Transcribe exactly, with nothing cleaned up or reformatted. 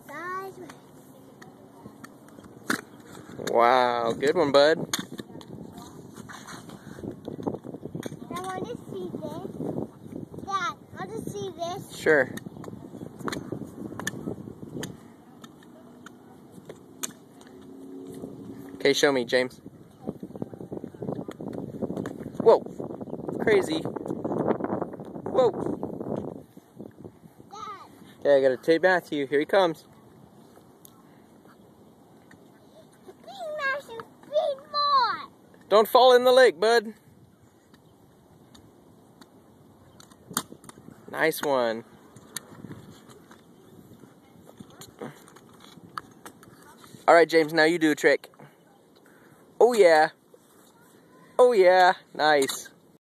Wow, good one, bud. I want to see this. Dad, I want to see this. Sure. Okay, show me, James. Whoa. Crazy. Whoa. Dad. Okay, I gotta take Matthew. Here he comes. Don't fall in the lake, bud. Nice one. All right, James, now you do a trick. Oh, yeah. Oh, yeah. Nice.